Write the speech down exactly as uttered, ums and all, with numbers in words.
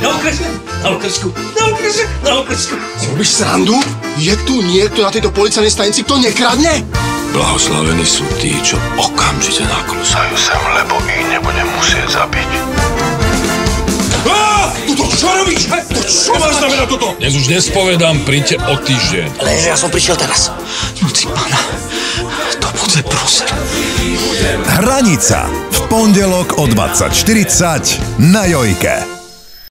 na okresku, na okresku, na okresku, na okresku. Robíš srandu? Je tu niekto na tejto policajnej stanici, kto nekradne? Blahoslavení sú tí, čo okamžite naklusajú sem, lebo ich nebudem musieť zabiť. Á! Toto, čo robíš? To čo má znamená toto? Dnes už nespovedám, príďte o týždeň. Lenže ja som prišiel teraz. Noci pána, to bude prúser. Hranica. V pondelok o dvadsať štyridsať na Jojke.